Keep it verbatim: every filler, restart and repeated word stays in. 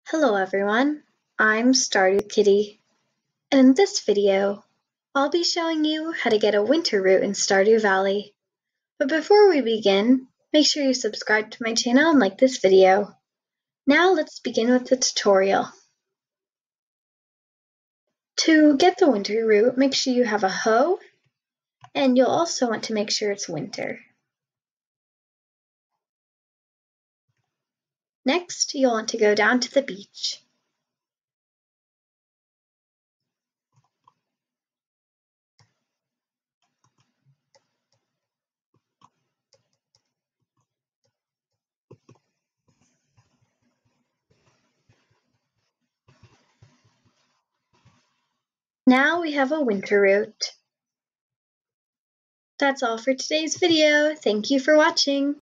Hello everyone, I'm Stardew Kitty, and in this video, I'll be showing you how to get a winter root in Stardew Valley. But before we begin, make sure you subscribe to my channel and like this video. Now let's begin with the tutorial. To get the winter root, make sure you have a hoe, and you'll also want to make sure it's winter. Next, you'll want to go down to the beach. Now we have a winter root. That's all for today's video. Thank you for watching.